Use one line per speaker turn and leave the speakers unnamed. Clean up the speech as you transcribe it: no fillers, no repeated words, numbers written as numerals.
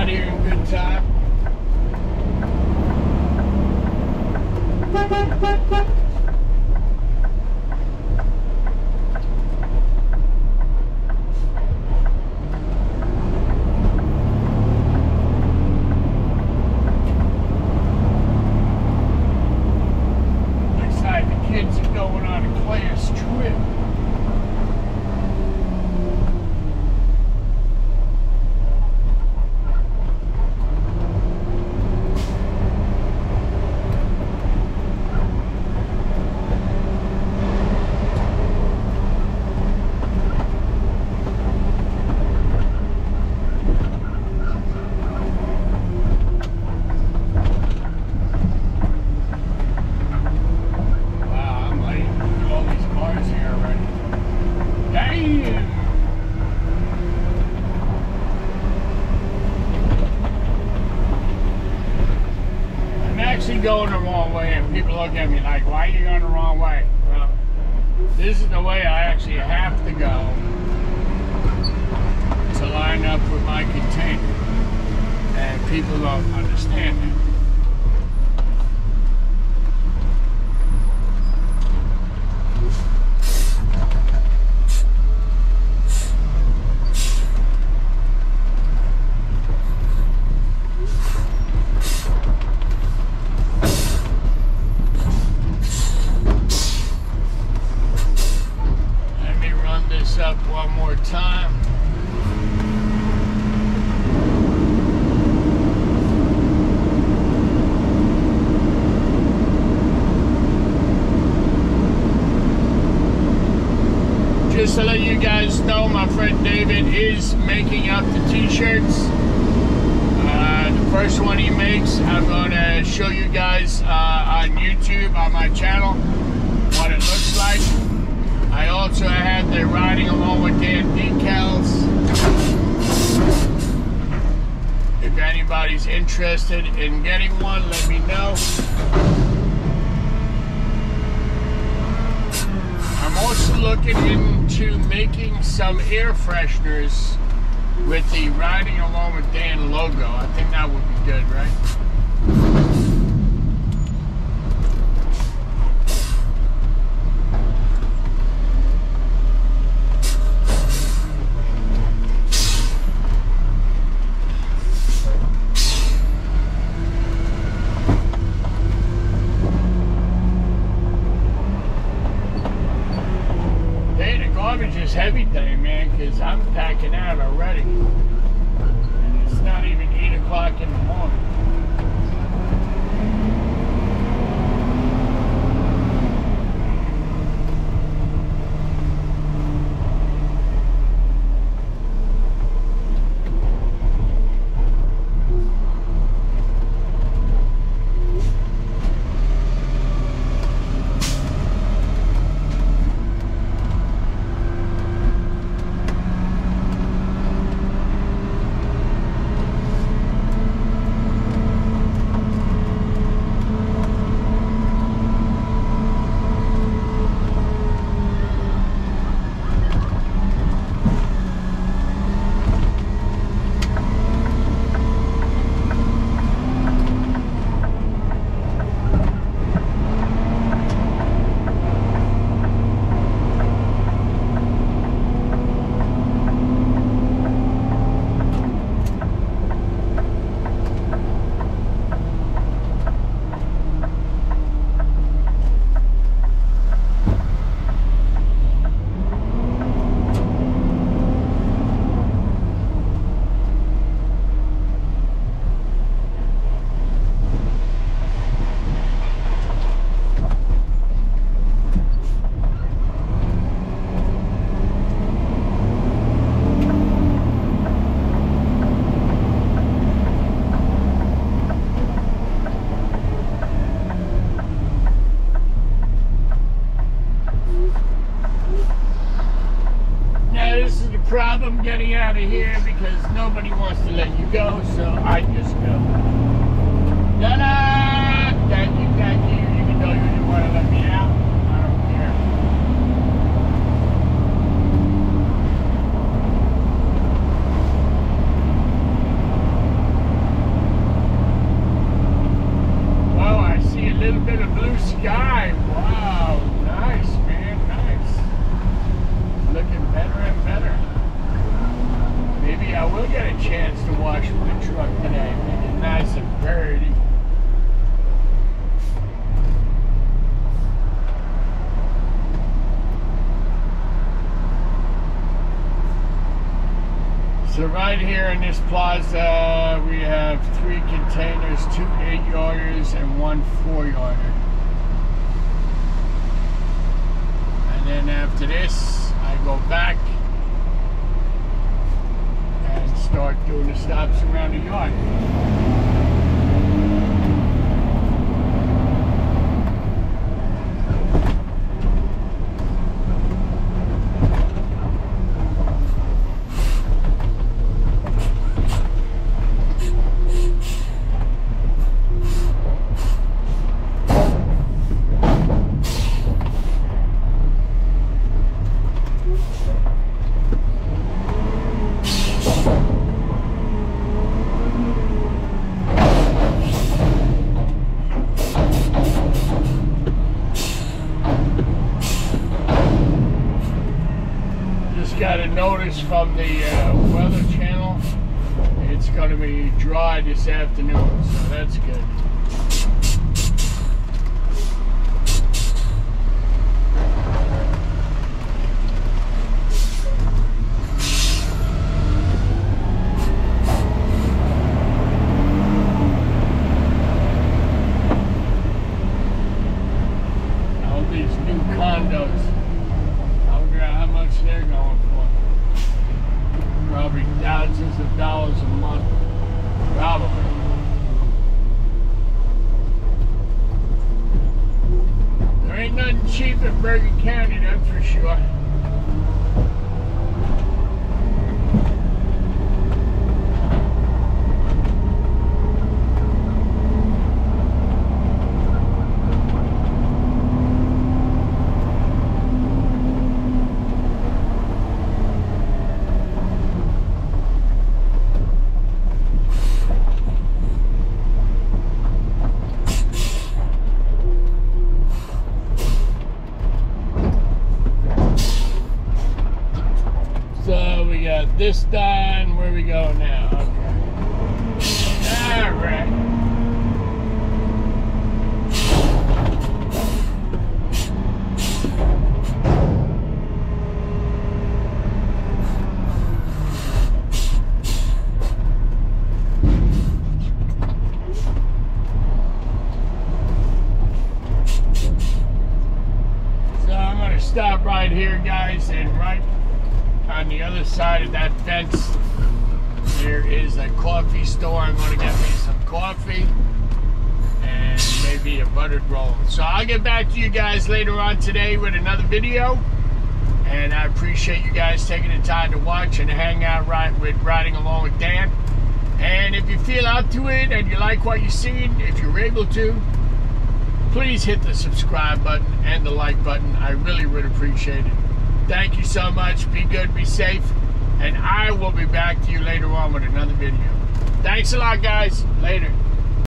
out here in good time. Looks like the kids are going on a class trip. Going the wrong way, and people look at me like, why are you going the wrong way? Well, this is the way I actually have to go to line up with my container, and people don't understand that. Up one more time. Just to let you guys know, my friend David is making up the t-shirts. The first one he makes, I'm going to show you guys on YouTube, on my channel, what it looks like. I also had the Riding Along with Dan decals. If anybody's interested in getting one, let me know. I'm also looking into making some air fresheners with the Riding Along with Dan logo. I think that would be good, right? Is heavy day, man, because I'm packing out already. And it's not even 8 o'clock in the morning. Problem getting out of here because nobody wants to let you go, so I just go. Ta-da! Thank you, even though you didn't want to let me out. I don't care. We'll get a chance to wash the truck today. Make it nice and dirty. So right here in this plaza, we have 3 containers, 2 8-yarders and 1 4-yarder. And then after this, I go back and start doing the stops around the yard. Got a notice from the Weather Channel. It's going to be dry this afternoon, so that's good. All these new condos. I wonder how much they're going for. Probably thousands of dollars a month. Probably. There ain't nothing cheap in Bergen County, that's for sure. We got this done. Where we go now? Okay. All right. So I'm going to stop right here, guys, and right on the other side of that fence, there is a coffee store. I'm going to get me some coffee and maybe a buttered roll. So I'll get back to you guys later on today with another video. And I appreciate you guys taking the time to watch and hang out riding along with Dan. And if you feel up to it and you like what you've seen, if you're able to, please hit the subscribe button and the like button. I really would appreciate it. Thank you so much. Be good, be safe, and I will be back to you later on with another video. Thanks a lot, guys. Later.